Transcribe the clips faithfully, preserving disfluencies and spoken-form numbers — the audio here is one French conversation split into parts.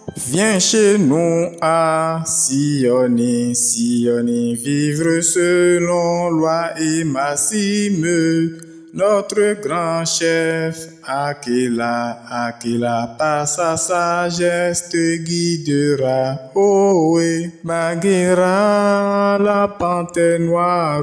Viens chez nous à Sioni, Sioni, vivre selon loi et maxime. Notre grand chef, Aquila, Aquila, par sa sagesse te guidera. Oh oui, Bagheera, la panthère noire,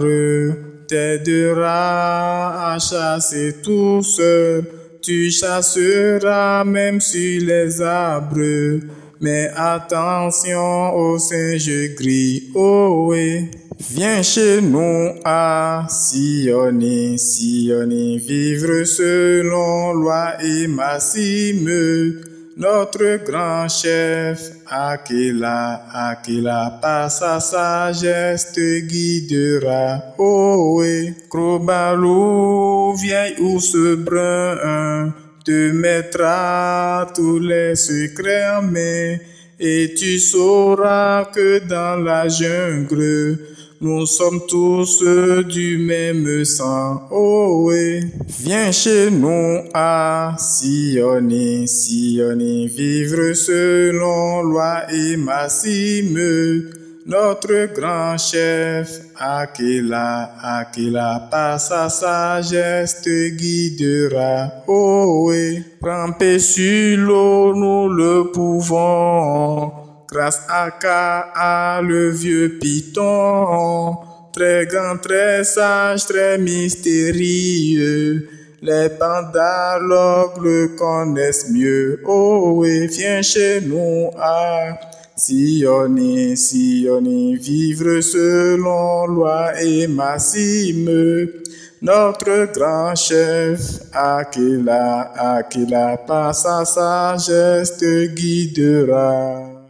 t'aidera à chasser tout seul. Tu chasseras même sur les arbres, mais attention aux singes gris. Oh oui, viens chez nous à Sioni, Sioni, vivre selon loi et maxime. Notre grand chef, Aquila, Aquila, par sa sagesse te guidera. Oh oui, Crobalou, vieil ours brun, te mettra tous les secrets en main, et tu sauras que dans la jungle, nous sommes tous du même sang. Oh oui, viens chez nous à Sioni, Sioni, vivre selon loi et maxime. Notre grand chef, Aquila, Aquila, par sa sagesse te guidera. Oh oui, ramper sur l'eau, nous le pouvons, grâce à Ka, le vieux python, très grand, très sage, très mystérieux. Les pandas le connaissent mieux. Oh oui, viens chez nous à Sioni, Sioni, vivre selon loi et maxime. Notre grand chef, Aquila, Aquila, par sa sagesse te guidera.